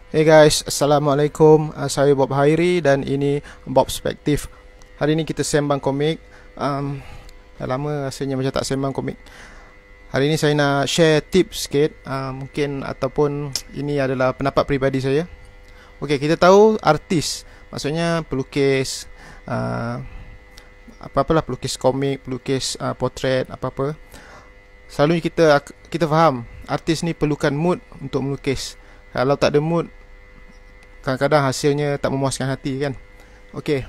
Hey guys, Assalamualaikum. Saya Bob Hairi dan ini Bob Perspektif. Hari ini kita sembang komik. Dah lama rasanya macam tak sembang komik. Hari ini saya nak share tips sikit, mungkin ataupun ini adalah pendapat peribadi saya. Okey, kita tahu artis, maksudnya pelukis, apa-apalah, pelukis komik, pelukis potret, apa-apa. Selalunya kita faham artis ni perlukan mood untuk melukis. Kalau tak ada mood, kadang-kadang hasilnya tak memuaskan hati kan. Okey,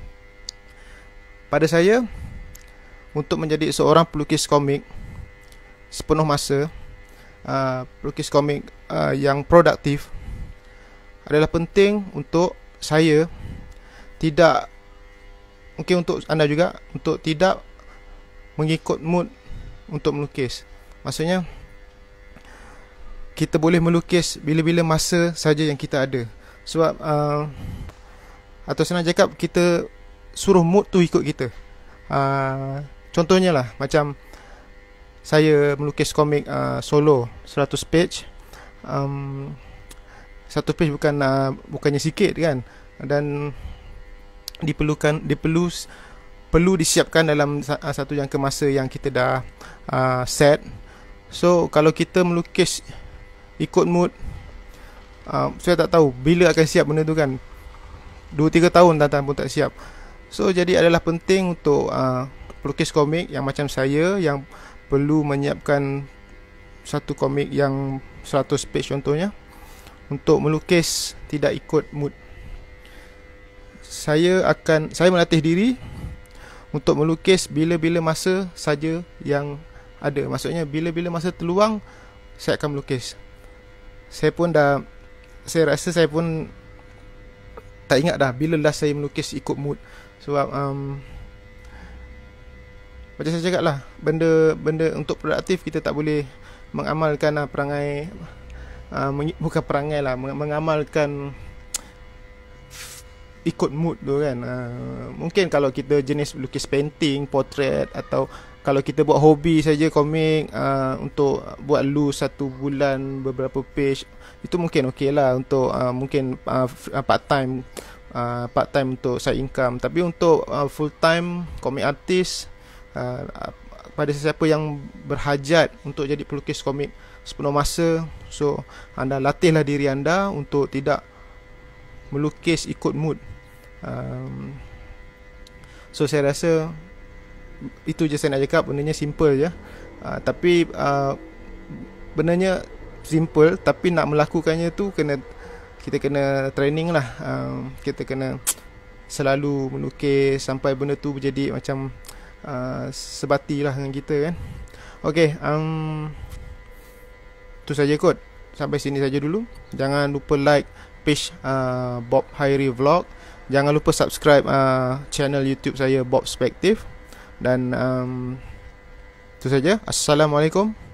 pada saya, untuk menjadi seorang pelukis komik sepenuh masa, pelukis komik yang produktif, adalah penting untuk saya tidak, mungkin untuk anda juga, untuk tidak mengikut mood untuk melukis. Maksudnya, kita boleh melukis bila-bila masa saja yang kita ada. Sebab atau senang cakap, kita suruh mood tu ikut kita. Contohnya lah, macam saya melukis komik solo 100 page. 100 page bukannya sikit kan, dan perlu disiapkan dalam satu jangka masa yang kita dah set. So kalau kita melukis ikut mood, saya tak tahu bila akan siap benda tu kan. 2-3 tahun datang pun tak siap. So jadi adalah penting untuk pelukis komik yang macam saya, yang perlu menyiapkan satu komik yang 100 page contohnya, untuk melukis tidak ikut mood. Saya melatih diri untuk melukis bila-bila masa saja yang ada. Maksudnya bila-bila masa terluang, saya akan melukis. Saya rasa saya pun tak ingat dah bila last saya melukis ikut mood. Sebab macam saya cakap lah, benda untuk produktif kita tak boleh mengamalkan perangai, bukan perangai lah, mengamalkan ikut mood tu kan. Mungkin kalau kita jenis lukis painting, potret, atau kalau kita buat hobi saja komik, untuk buat loose 1 bulan beberapa page, itu mungkin okey lah untuk mungkin part time untuk side income. Tapi untuk full time komik artis, pada sesiapa yang berhajat untuk jadi pelukis komik sepenuh masa, so anda latihlah diri anda untuk tidak melukis ikut mood. So saya rasa itu je saya nak cakap. Bendanya simple je, tapi bendanya simple, tapi nak melakukannya tu kita kena training lah. Kita kena selalu melukis sampai benda tu menjadi macam sebati lah dengan kita kan. Okay, tu saja kot. Sampai sini saja dulu. Jangan lupa like page Bob Hairi Vlog. Jangan lupa subscribe channel YouTube saya Bob Perspektif. Dan itu saja. Assalamualaikum.